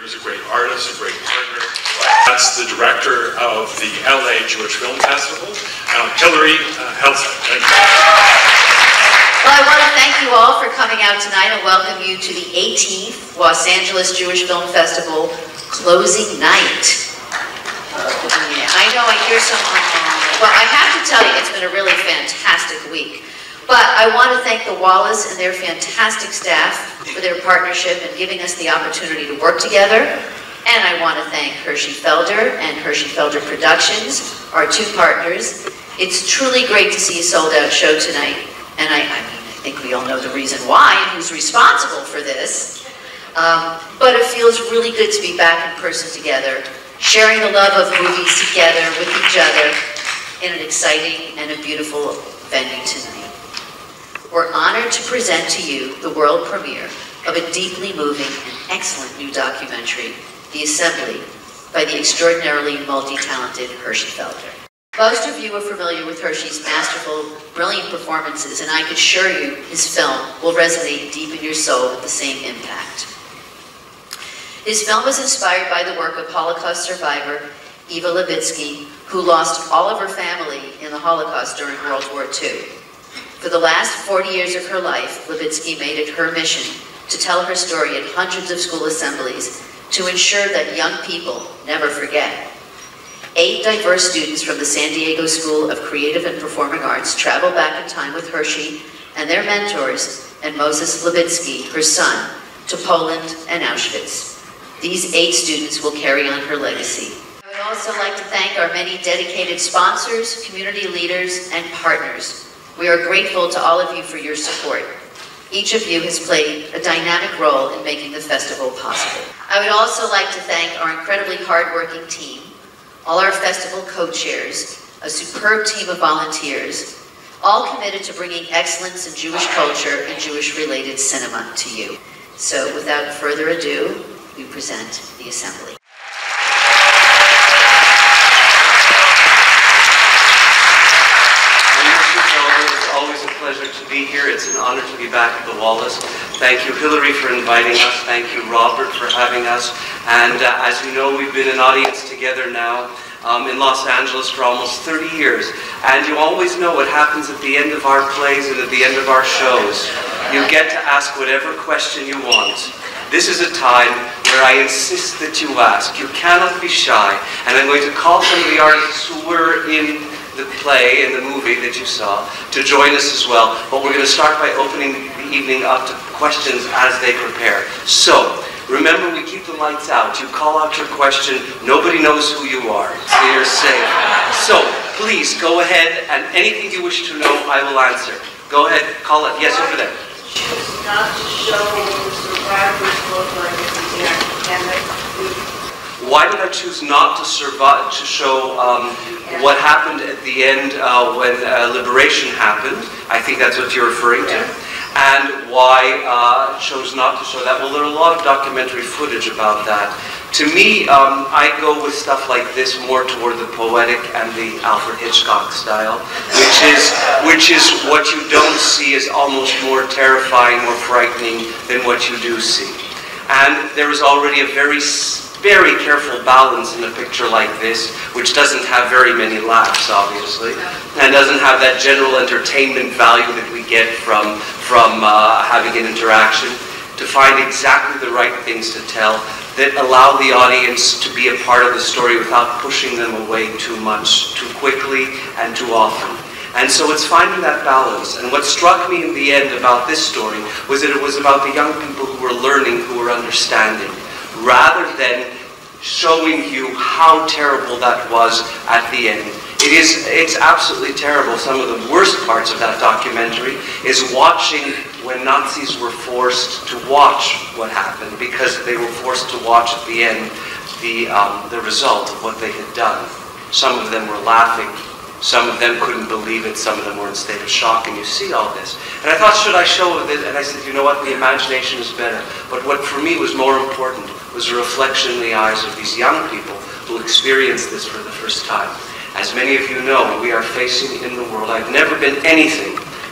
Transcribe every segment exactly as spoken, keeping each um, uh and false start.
leaders, a great artist, a great partner. That's the director of the L A Jewish Film Festival, um, Hillary uh, Helsa. Well, I want to thank you all for coming out tonight and welcome you to the eighteenth Los Angeles Jewish Film Festival closing night. Yeah, I know I hear some, well, I have to tell you, it's been a really fantastic week. But I want to thank the Wallis and their fantastic staff for their partnership and giving us the opportunity to work together. And I want to thank Hershey Felder and Hershey Felder Productions, our two partners. It's truly great to see a sold-out show tonight. And I, I mean, I think we all know the reason why and who's responsible for this. Um, but it feels really good to be back in person together, sharing the love of movies together with each other in an exciting and a beautiful venue tonight. We're honored to present to you the world premiere of a deeply moving and excellent new documentary, The Assembly, by the extraordinarily multi-talented Hershey Felder. Most of you are familiar with Hershey's masterful, brilliant performances, and I can assure you his film will resonate deep in your soul with the same impact. His film was inspired by the work of Holocaust survivor Eva Levitsky, who lost all of her family in the Holocaust during World War Two. For the last forty years of her life, Levitsky made it her mission to tell her story at hundreds of school assemblies to ensure that young people never forget. Eight diverse students from the San Diego School of Creative and Performing Arts traveled back in time with Hershey and their mentors and Moses Levitsky, her son, to Poland and Auschwitz. These eight students will carry on her legacy. I would also like to thank our many dedicated sponsors, community leaders, and partners. We are grateful to all of you for your support. Each of you has played a dynamic role in making the festival possible. I would also like to thank our incredibly hardworking team, all our festival co-chairs, a superb team of volunteers, all committed to bringing excellence in Jewish culture and Jewish-related cinema to you. So without further ado, we present The Assembly. Pleasure to be here. It's an honor to be back at the Wallis. Thank you, Hillary, for inviting us. Thank you, Robert, for having us. And uh, as you know, we've been an audience together now um, in Los Angeles for almost thirty years. And you always know what happens at the end of our plays and at the end of our shows. You get to ask whatever question you want. This is a time where I insist that you ask. You cannot be shy. And I'm going to call some of the artists who were in the play and the movie that you saw to join us as well. But we're going to start by opening the evening up to questions as they prepare. So, remember, we keep the lights out. You call out your question. Nobody knows who you are. So you're safe. So, please go ahead, and anything you wish to know, I will answer. Go ahead, call it. Yes, over there. Not to show what the survivors look like at the academic. Why did I choose not to survive, to show um, what happened at the end uh, when uh, liberation happened? I think that's what you're referring to. And why I uh, chose not to show that? Well, there are a lot of documentary footage about that. To me, um, I go with stuff like this more toward the poetic and the Alfred Hitchcock style, which is, which is what you don't see is almost more terrifying, more frightening than what you do see. And there is already a very very careful balance in a picture like this, which doesn't have very many laughs, obviously, and doesn't have that general entertainment value that we get from, from uh, having an interaction, to find exactly the right things to tell that allow the audience to be a part of the story without pushing them away too much, too quickly, and too often. And so it's finding that balance. And what struck me in the end about this story was that it was about the young people who were learning, who were understanding, rather than showing you how terrible that was at the end. It is, it's absolutely terrible. Some of the worst parts of that documentary is watching when Nazis were forced to watch what happened, because they were forced to watch at the end the, um, the result of what they had done. Some of them were laughing. Some of them couldn't believe it. Some of them were in a state of shock, and you see all this. And I thought, should I show it? And I said, you know what, the imagination is better. But what for me was more important was a reflection in the eyes of these young people who experienced this for the first time. As many of you know, we are facing in the world, I've never been anything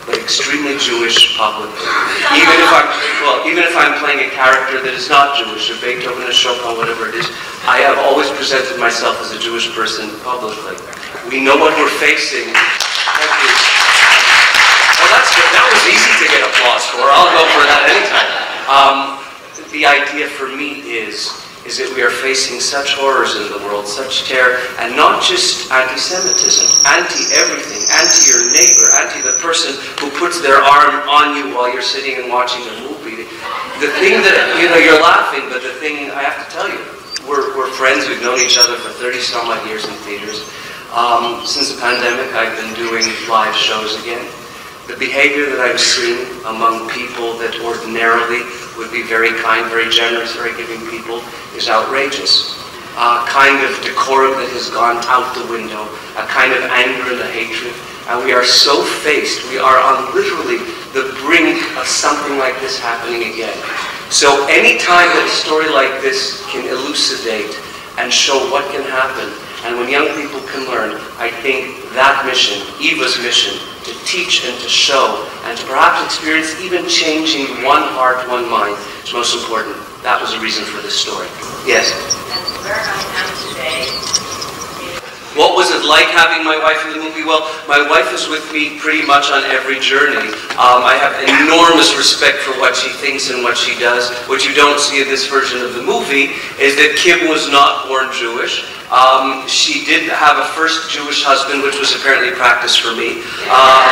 extremely Jewish publicly. Even if I'm, well, even if I'm playing a character that is not Jewish, a Beethoven, a Chopin, whatever it is, I have always presented myself as a Jewish person publicly. We know what we're facing. Thank you. Well, that's good. That was easy to get applause for. I'll go for that anytime. Um, the idea for me is is that we are facing such horrors in the world, such terror, and not just anti-Semitism, anti-everything, anti your neighbor, anti the person who puts their arm on you while you're sitting and watching a movie. The thing that, you know, you're laughing, but the thing, I have to tell you, we're, we're friends, we've known each other for thirty some odd years in theaters. Um, since the pandemic, I've been doing live shows again. The behavior that I'm seeing among people that ordinarily would be very kind, very generous, very giving people is outrageous. A kind of decorum that has gone out the window, a kind of anger and a hatred, and we are so faced, we are on literally the brink of something like this happening again. So any time that a story like this can elucidate and show what can happen, and when young people can learn, I think that mission, Eva's mission, to teach and to show, and to perhaps experience even changing one heart, one mind, is most important. That was the reason for this story. Yes? And where I am today. What was it like having my wife in the movie? Well, my wife is with me pretty much on every journey. Um, I have enormous respect for what she thinks and what she does. What you don't see in this version of the movie is that Kim was not born Jewish. Um, she did have a first Jewish husband, which was apparently practice for me. Um,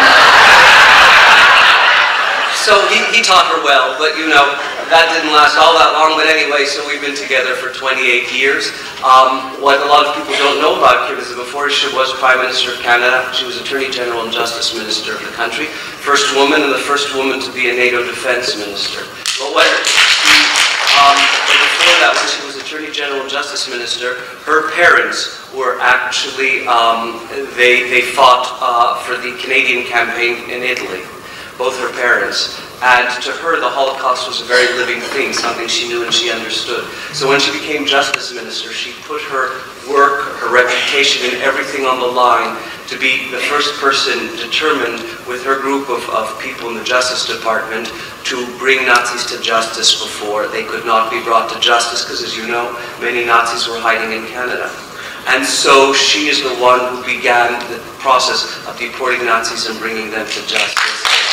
so he, he taught her well, but you know, that didn't last all that long. But anyway, so we've been together for twenty-eight years. Um, what a lot of people don't know about Kim is that before she was Prime Minister of Canada, she was Attorney General and Justice Minister of the country. First woman and the first woman to be a NATO Defense Minister. But when she, um, before that, when she was Attorney General and Justice Minister, her parents were actually, um, they, they fought uh, for the Canadian campaign in Italy, both her parents. And to her, the Holocaust was a very living thing, something she knew and she understood. So when she became Justice Minister, she put her work, her reputation, and everything on the line to be the first person determined with her group of, of people in the Justice Department to bring Nazis to justice before they could not be brought to justice, because as you know, many Nazis were hiding in Canada. And so she is the one who began the process of deporting Nazis and bringing them to justice.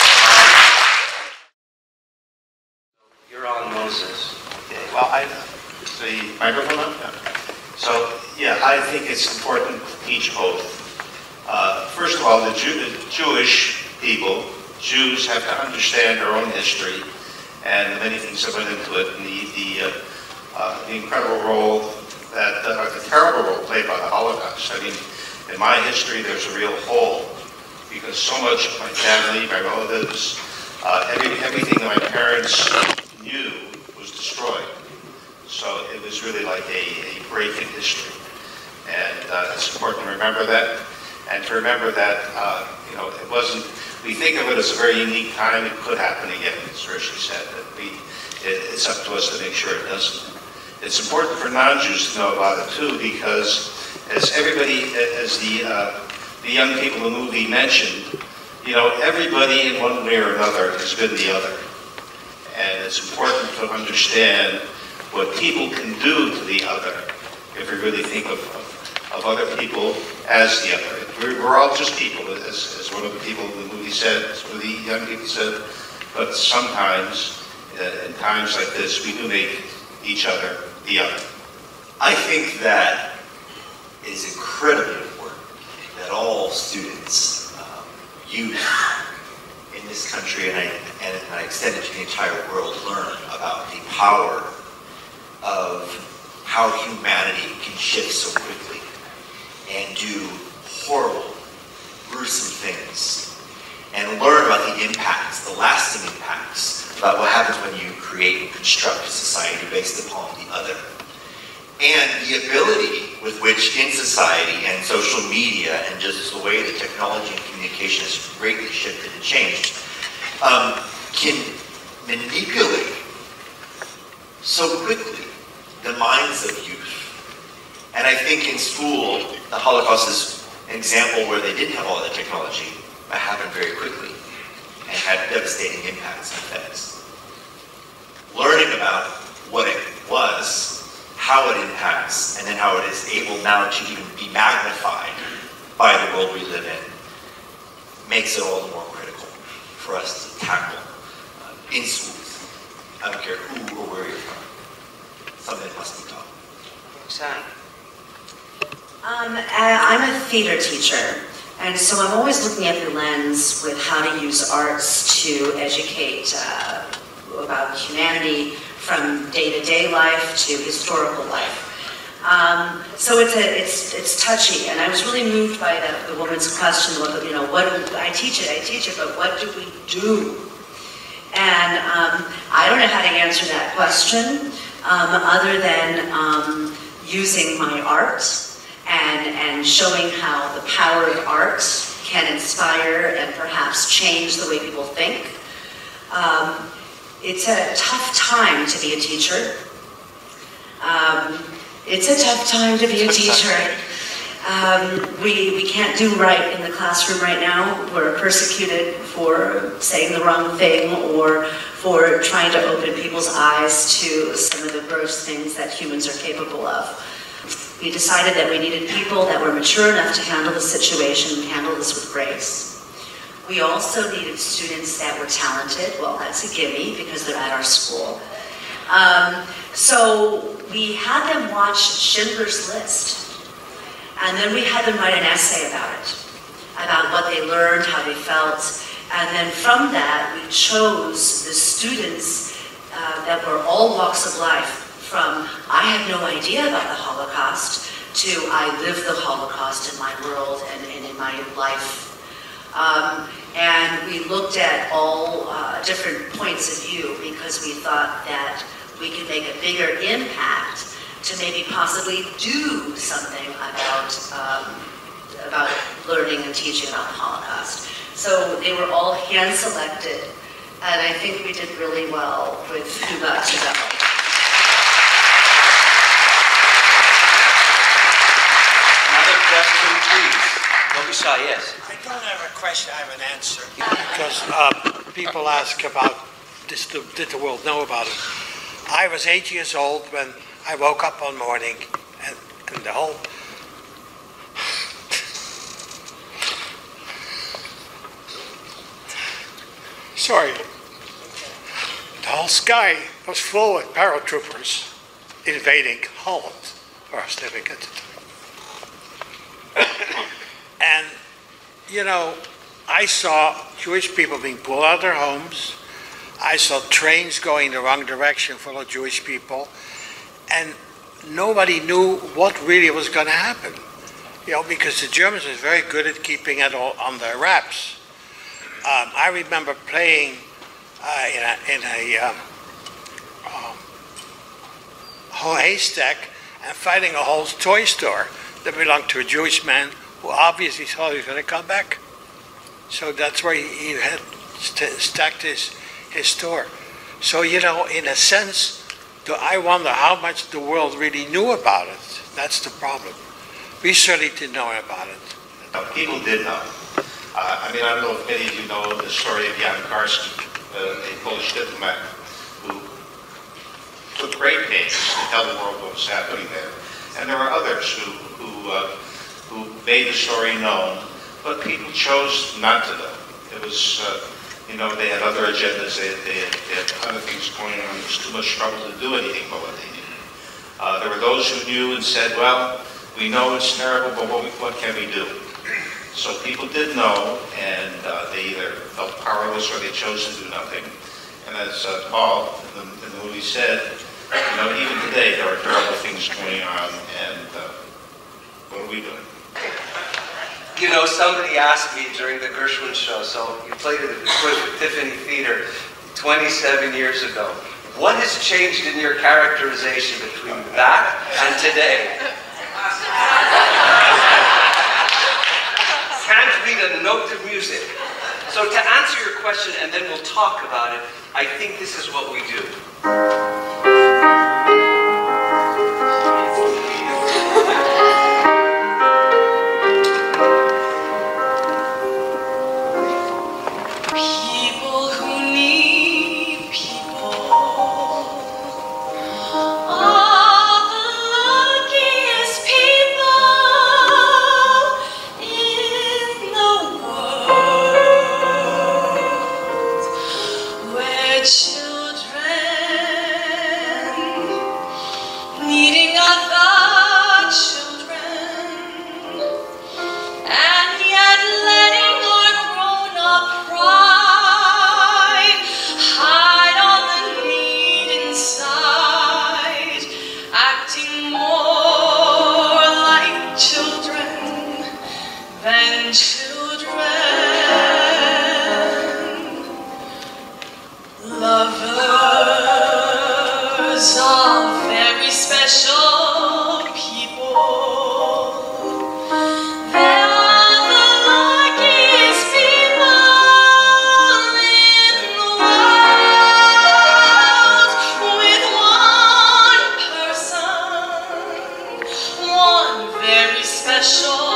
Okay, well, I, the microphone on? Yeah. So, yeah, I think it's important to teach both. Uh, first of all, the, Jew, the Jewish people, Jews, have to understand their own history and the many things that went into it, and the, the, uh, uh, the incredible role that, uh, the terrible role played by the Holocaust. I mean, in my history, there's a real hole, because so much of my family, my relatives, uh, every, everything that my parents knew was destroyed. So it was really like a, a break in history. And uh, it's important to remember that, and to remember that, uh, you know, it wasn't, we think of it as a very unique time. It could happen again, as Hershey said. That we, it, it's up to us to make sure it doesn't. It's important for non-Jews to know about it too, because as everybody, as the, uh, the young people in the movie mentioned, you know, everybody in one way or another has been the other. And it's important to understand what people can do to the other if we really think of, of other people as the other. We're, we're all just people, as, as one of the people in the movie said, as one of the young people said, but sometimes, uh, in times like this, we do make each other the other. I think that it is incredibly important that all students, um, youth, in this country, and I, and I extend it to the entire world, learn about the power of how humanity can shift so quickly and do horrible, gruesome things, and learn about the impacts, the lasting impacts, about what happens when you create and construct a society based upon the other. And the ability with which in society and social media and just the way that technology and communication has greatly shifted and changed um, can manipulate so quickly the minds of youth. And I think in school, the Holocaust is an example where they didn't have all that technology, but happened very quickly. and had devastating impacts and effects. Learning about what it was, how it impacts, and then how it is able now to even be magnified by the world we live in, makes it all the more critical for us to tackle uh, in schools. I don't care who or where you're from. Something that must be taught. Sam. Um, I'm a theater teacher, and so I'm always looking at the lens with how to use arts to educate uh, about humanity from day-to-day life to historical life. Um, so it's, a, it's, it's touchy, and I was really moved by the, the woman's question, you know, what do, I teach it, I teach it, but what do we do? And um, I don't know how to answer that question, um, other than um, using my art and, and showing how the power of art can inspire and perhaps change the way people think. Um, it's a tough time to be a teacher. Um, it's a tough time to be a teacher. Um, we, we can't do right in the classroom right now. We're persecuted for saying the wrong thing or for trying to open people's eyes to some of the gross things that humans are capable of. We decided that we needed people that were mature enough to handle the situation and handle this with grace. We also needed students that were talented. Well, that's a gimme because they're at our school. Um, so we had them watch Schindler's List. And then we had them write an essay about it, about what they learned, how they felt. And then from that, we chose the students uh, that were all walks of life, from I had no idea about the Holocaust to I lived the Holocaust in my world and, and in my life. Um, and we looked at all uh, different points of view because we thought that we could make a bigger impact to maybe possibly do something about, um, about learning and teaching about the Holocaust. So they were all hand-selected, and I think we did really well with who got to go. Another question, please. Don't be shy, yes. I don't have a question, I have an answer. Because uh, people ask about, this, did the world know about it? I was eight years old when I woke up one morning and, and the whole sorry the whole sky was full with paratroopers invading Holland, where I was living at the time. And you know, I saw Jewish people being pulled out of their homes. I saw trains going the wrong direction full of Jewish people. And nobody knew what really was going to happen, you know, because the Germans were very good at keeping it all on their wraps. Um, I remember playing uh, in a, in a um, um, whole haystack and finding a whole toy store that belonged to a Jewish man who obviously thought he was going to come back. So that's where he, he had st stacked his, his store. So, you know, in a sense, I wonder how much the world really knew about it. That's the problem. We certainly didn't know about it. No, people did know. Uh, I mean, I don't know if many of you know the story of Jan Karski, uh, a Polish diplomat who took great pains to tell the world what was happening there. And there were others who, who, uh, who made the story known, but people chose not to know. It was, uh, you know, they had other agendas, they had, they, had, they had other things going on. It was too much trouble to do anything but what they needed. Uh, there were those who knew and said, well, we know it's terrible, but what, we, what can we do? So people did know, and uh, they either felt powerless or they chose to do nothing. And as uh, Paul in the, in the movie said, you know, even today there are terrible things going on, and uh, what are we doing? You know, somebody asked me during the Gershwin show, so you played it at the Tiffany Theater twenty-seven years ago. What has changed in your characterization between that and today? Can't read a note of music. So to answer your question, and then we'll talk about it, I think this is what we do. People needing other children, and yet letting our grown-up pride hide all the need inside, acting more like children than children. Lovers are very special people. They are the luckiest people in the world. With one person, one very special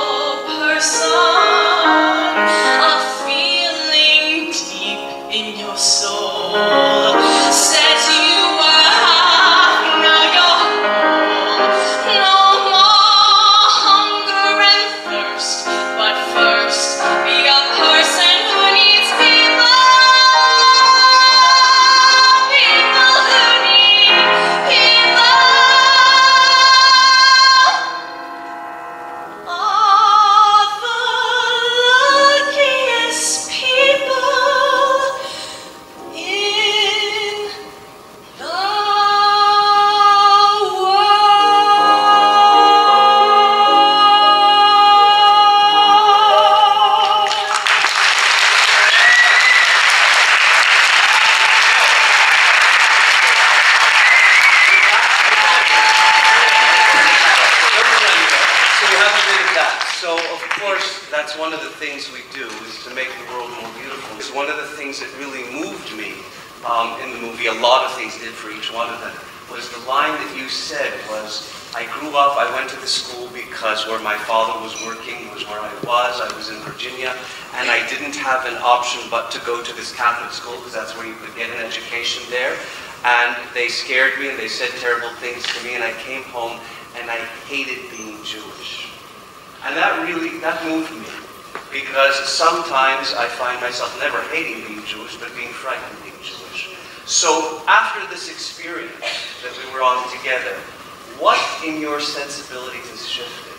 person, a feeling deep in your soul says you are now you're whole. No more hunger and thirst, but first be a person who needs people. People who need people are the luckiest people in the world. So you have a bit of that. So of course, that's one of the things we do, is to make the world more beautiful. It's one of the things that really moved me um, in the movie. A lot of things did for each one of them. Was the line that you said was, I grew up, I went to the school because where my father was working was where I was. I was in Virginia, and I didn't have an option but to go to this Catholic school because that's where you could get an education there. And they scared me and they said terrible things to me, and I came home and I hated being Jewish. And that really, that moved me, because sometimes I find myself never hating being Jewish, but being frightened of being Jewish. So after this experience that we were on together, what in your sensibilities has shifted?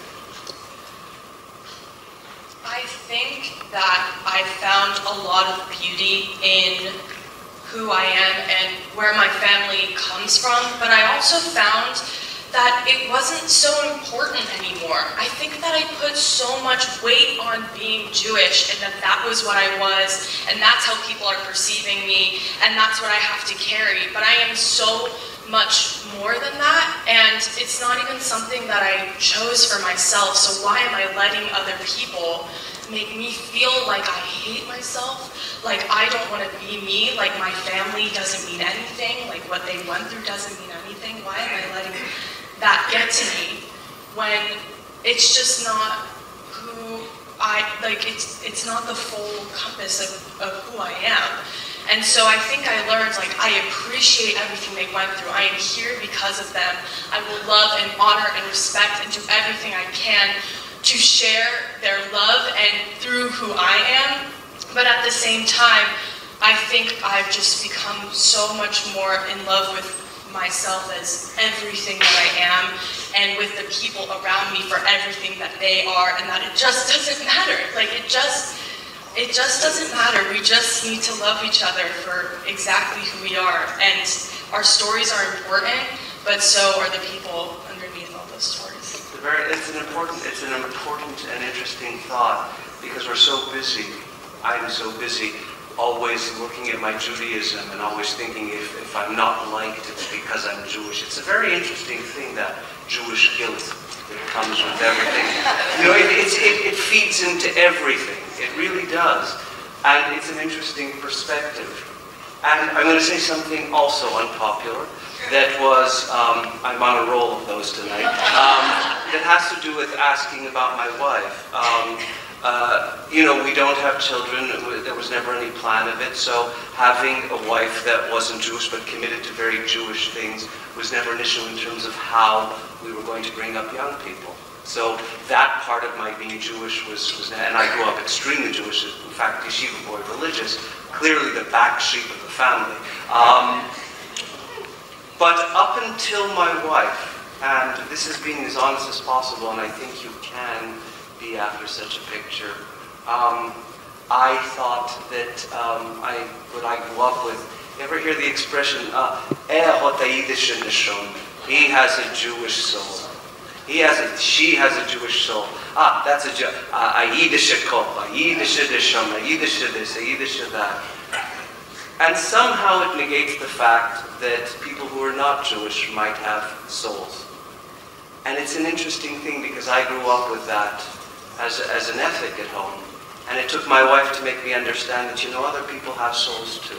I think that I found a lot of beauty in who I am and where my family comes from, but I also found that it wasn't so important anymore. I think that I put so much weight on being Jewish, and that that was what I was, and that's how people are perceiving me, and that's what I have to carry. But I am so much more than that, and it's not even something that I chose for myself, so why am I letting other people make me feel like I hate myself, like I don't want to be me, like my family doesn't mean anything, like what they went through doesn't mean anything? Why am I letting that get to me when it's just not who I, like it's it's not the full compass of, of who I am. And so I think I learned, like, I appreciate everything they went through. I am here because of them. I will love and honor and respect and do everything I can to share their love and through who I am. But at the same time, I think I've just become so much more in love with myself as everything that I am, and with the people around me for everything that they are, and that it just doesn't matter. Like, it just, it just doesn't matter. We just need to love each other for exactly who we are. And our stories are important, but so are the people underneath all those stories. It's, very, it's an important, it's an important and interesting thought, because we're so busy. I'm so busy always looking at my Judaism and always thinking if, if I'm not liked, it's because I'm Jewish. It's a very interesting thing, that Jewish guilt that comes with everything. You know, it, it's, it, it feeds into everything. It really does. And it's an interesting perspective. And I'm going to say something also unpopular that was, um, I'm on a roll of those tonight, um, that has to do with asking about my wife. Um, Uh, you know, we don't have children. There was never any plan of it. So having a wife that wasn't Jewish but committed to very Jewish things was never an issue in terms of how we were going to bring up young people. So that part of my being Jewish was, was and I grew up extremely Jewish. In fact, yeshiva boy, religious, clearly the black sheep of the family. Um, but up until my wife, And this is being as honest as possible, and I think you can be after such a picture. Um, I thought that um, I, what I grew up with, you ever hear the expression, uh, he has a Jewish soul. He has a, she has a Jewish soul. Ah, that's a, a Yiddish kopa, a Yiddish disham, a Yiddish this, a Yiddish that. And somehow it negates the fact that people who are not Jewish might have souls. And it's an interesting thing because I grew up with that as, a, as an ethic at home. And it took my wife to make me understand that, you know, other people have souls too.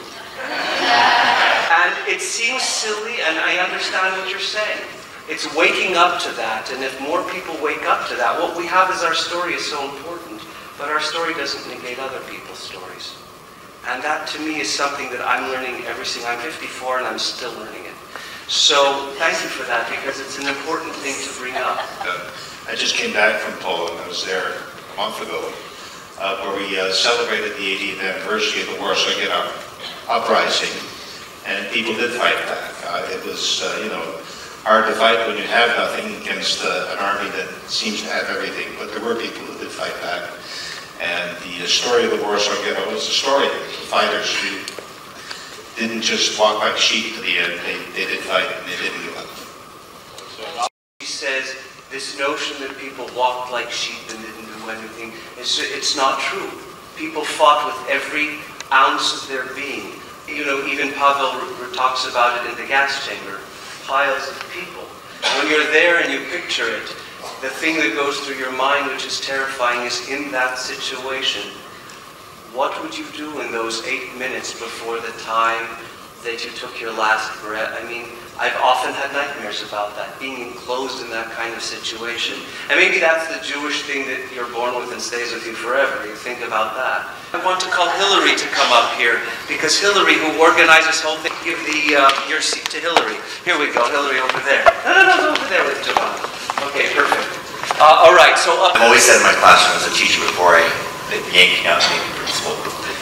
And it seems silly, and I understand what you're saying. It's waking up to that, and if more people wake up to that, what we have as our story is so important, but our story doesn't negate other people's stories. And that, to me, is something that I'm learning every single, I'm fifty-four and I'm still learning it. So, thank you for that, because it's an important thing to bring up. Uh, I just came back from Poland. I was there a month ago, uh, where we uh, celebrated the eightieth anniversary of the Warsaw Ghetto uprising, and people did fight back. Uh, it was, uh, you know, hard to fight when you have nothing against uh, an army that seems to have everything, but there were people who did fight back. And the uh, story of the Warsaw Ghetto was the story of the fighters who didn't just walk like sheep to the end, they, they did fight and they didn't give up. He says this notion that people walked like sheep and didn't do anything, it's, it's not true. People fought with every ounce of their being. You know, even Pavel talks about it in the gas chamber. Piles of people. When you're there and you picture it, the thing that goes through your mind, which is terrifying, is in that situation, what would you do in those eight minutes before the time that you took your last breath? I mean, I've often had nightmares about that, being enclosed in that kind of situation. And maybe that's the Jewish thing that you're born with and stays with you forever. You think about that. I want to call Hillary to come up here, because Hillary, who organized this whole thing, give the, uh, your seat to Hillary. Here we go, Hillary over there. No, no, no, over there with Javon. Okay, perfect. Uh, all right, so up. I've always said in my classroom as a teacher before I yanked out to be principal,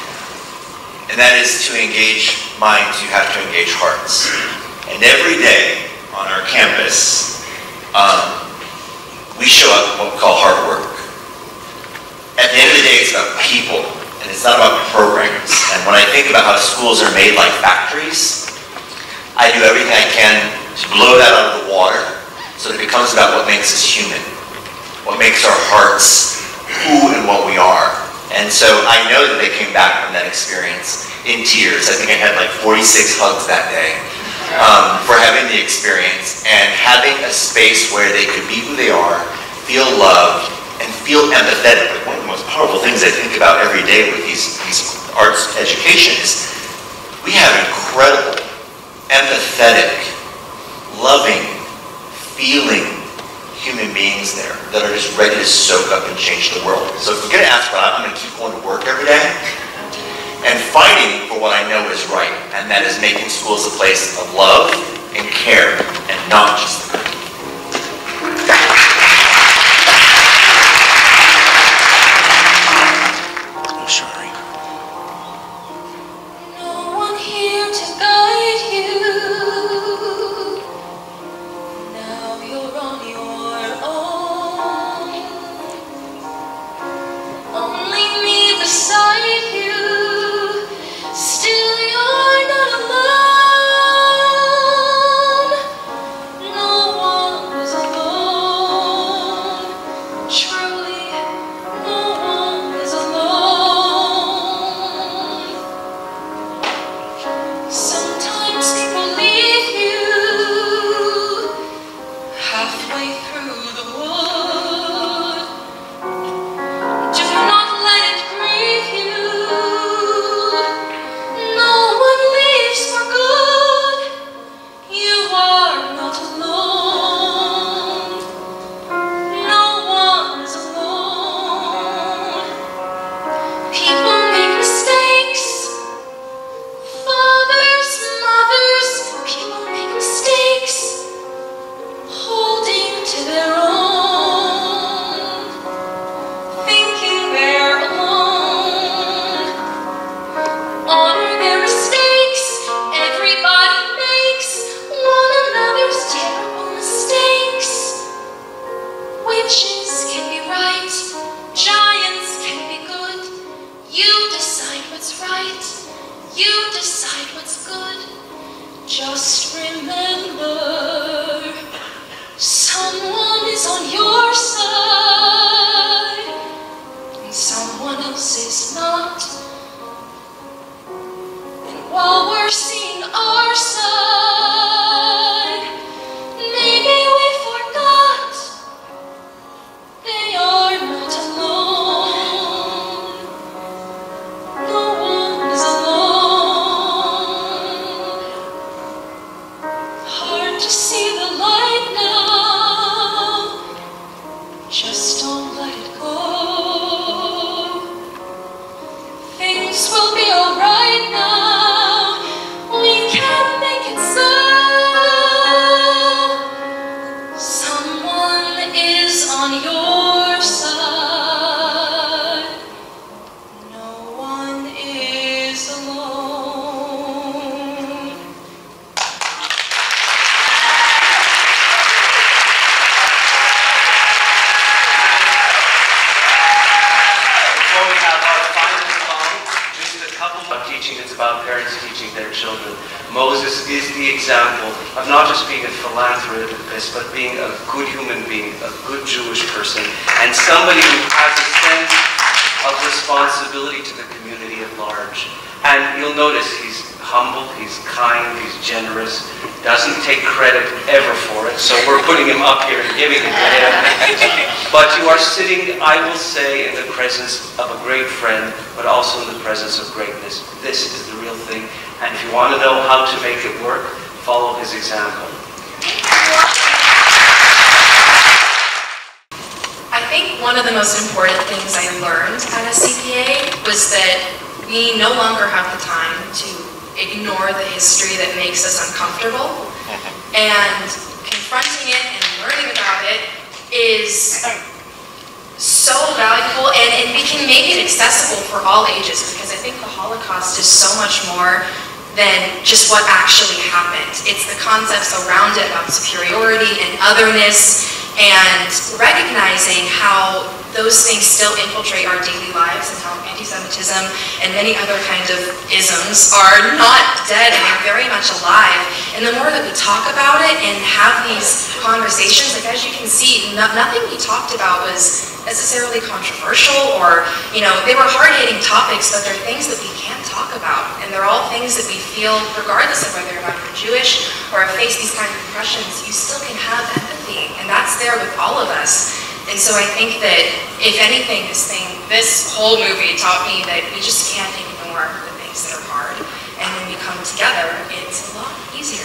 and that is to engage minds, you have to engage hearts. And every day on our campus, um, we show up what we call hard work. At the end of the day, it's about people, and it's not about programs. And when I think about how schools are made like factories, I do everything I can to blow that out of the water so that it becomes about what makes us human, what makes our hearts who and what we are. And so I know that they came back from that experience in tears. I think I had like forty-six hugs that day. Um, for having the experience and having a space where they could be who they are, feel loved, and feel empathetic. Like one of the most powerful things I think about every day with these, these arts education is we have incredible, empathetic, loving, feeling human beings there that are just ready to soak up and change the world. So if we're going to ask what I'm going to keep going to work every day, and fighting for what I know is right, and that is making schools a place of love and care, and not just the good. I'm sorry. No one here to guide you. Now you're on your own. Only me beside you. Still you're not alone. No one is alone. Truly, no one is alone. Sometimes people leave you halfway through the wood. Do not let it grieve you. No one leaves for good. You are not alone. No one is alone. People make mistakes. Fathers, mothers, people make mistakes. Holding to Someone is on your side, and someone else is not. And while we're seeing our side, maybe we forgot they are not alone. No one is alone. Hard to see the light now. Just don't let it go. Things will be alright now. We can make it so. Someone is on your side. No one is alone. Before we have our final song, just a couple of teaching. It's about parents teaching their children. Moses is the example of not just being a philanthropist, but being a good human being, a good Jewish person, and somebody who has a sense of responsibility to the community at large. And you'll notice he's humble, he's kind, he's generous, doesn't take credit ever for it, so we're putting him up here and giving it to him. But you are sitting, I will say, in the presence of a great friend, but also in the presence of greatness. This is the real thing, and if you want to know how to make it work, follow his example. I think one of the most important things I learned at a C P A was that we no longer have the time to ignore the history that makes us uncomfortable, and confronting it and learning about it is so valuable, and, and we can make it accessible for all ages, because I think the Holocaust is so much more than just what actually happened. It's the concepts around it about superiority and otherness, and recognizing how those things still infiltrate our daily lives, and how anti-Semitism and many other kinds of isms are not dead and are very much alive. And the more that we talk about it and have these conversations, like as you can see, no, nothing we talked about was necessarily controversial, or, you know, they were hard-hitting topics, but they're things that we can talk about. And they're all things that we feel, regardless of whether or not you're Jewish or face these kinds of impressions, you still can have empathy. And that's there with all of us. And so I think that, if anything, this thing, this whole movie taught me that we just can't ignore the things that are hard. And when we come together, it's a lot easier.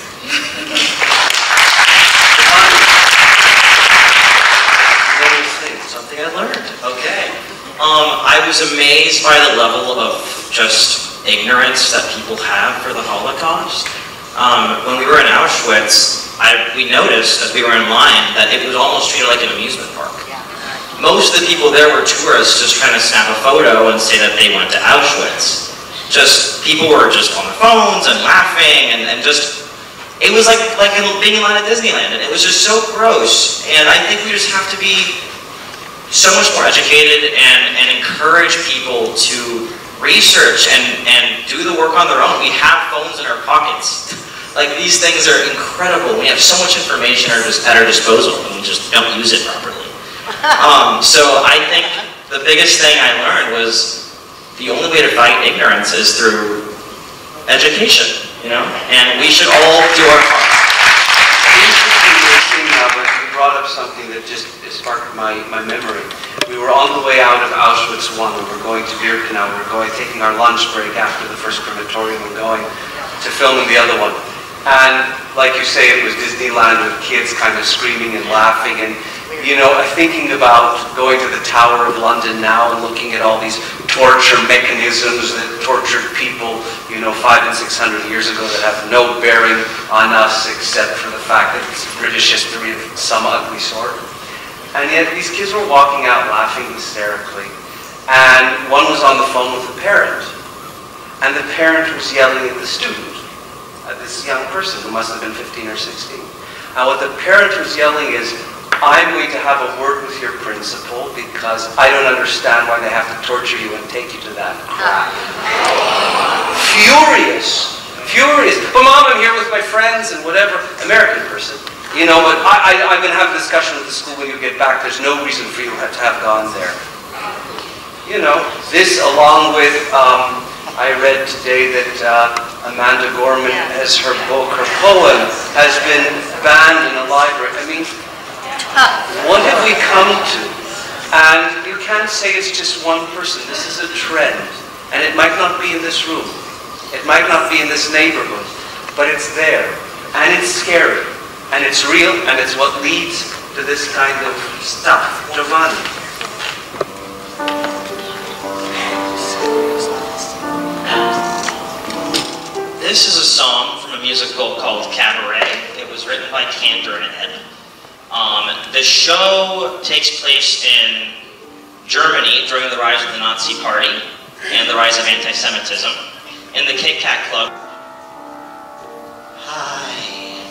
Something I learned. Okay. Um, I was amazed by the level of just ignorance that people have for the Holocaust. Um, when we were in Auschwitz, I, we noticed as we were in line that it was almost treated like an amusement park. Most of the people there were tourists just trying to snap a photo and say that they went to Auschwitz. Just, people were just on their phones and laughing, and, and just, it was like, like being in line at Disneyland, and it was just so gross. And I think we just have to be so much more educated and, and encourage people to research and, and do the work on their own. We have phones in our pockets. Like, these things are incredible. We have so much information at our disposal, and we just don't use it properly. Um, so I think the biggest thing I learned was the only way to fight ignorance is through education, you know? And we should all do our part. You brought up something that just sparked my, my memory. We were on the way out of Auschwitz one. We were going to Birkenau. We were going, taking our lunch break after the first crematorium and going to filming the other one. And like you say, it was Disneyland with kids kind of screaming and laughing. And, you know, thinking about going to the Tower of London now and looking at all these torture mechanisms that tortured people, you know, five and six hundred years ago that have no bearing on us except for the fact that it's British history of some ugly sort. And yet these kids were walking out laughing hysterically. And one was on the phone with the parent. And the parent was yelling at the student, at this young person who must have been fifteen or sixteen. And what the parent was yelling is, I'm going to have a word with your principal because I don't understand why they have to torture you and take you to that crap. Furious. Furious. But Mom, I'm here with my friends and whatever. American person. You know, but I, I, I'm going to have a discussion with the school when you get back. There's no reason for you to have gone there. You know, this along with, um, I read today that uh, Amanda Gorman, as her book, her poem, has been banned in a library. I mean, what have we come to? And you can't say it's just one person. This is a trend. And it might not be in this room. It might not be in this neighborhood. But it's there. And it's scary. And it's real. And it's what leads to this kind of stuff. Giovanni. This is a song from a musical called Cabaret. It was written by Cantor and Ed. Um, the show takes place in Germany during the rise of the Nazi Party and the rise of anti-Semitism. In the Kit Kat Club. I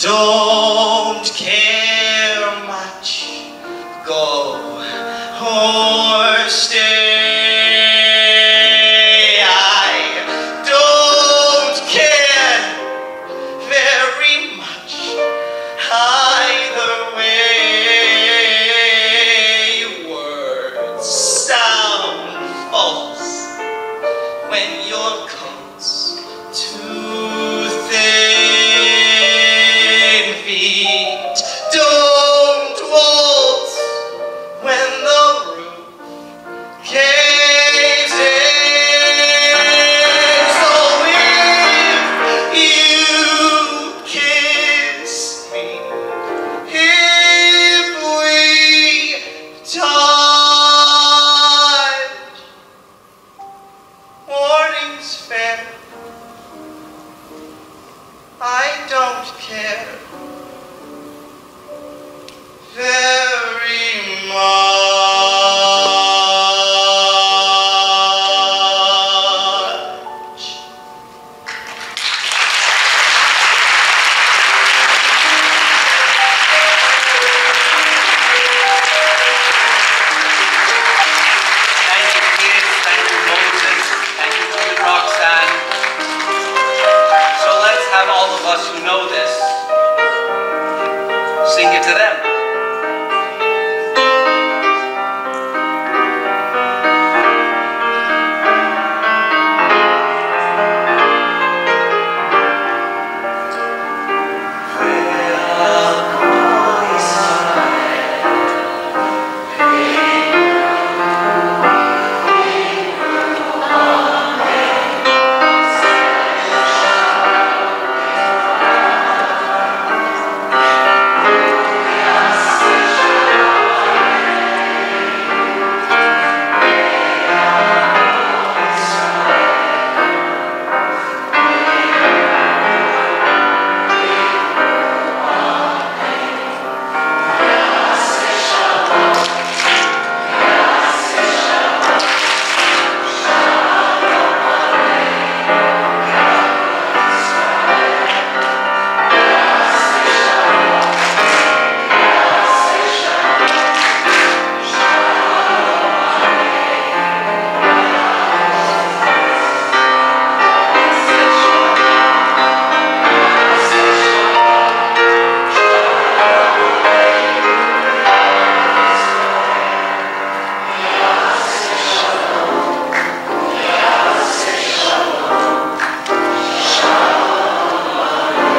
don't care much, go or stay.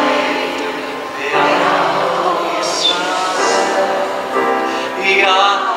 Yeah.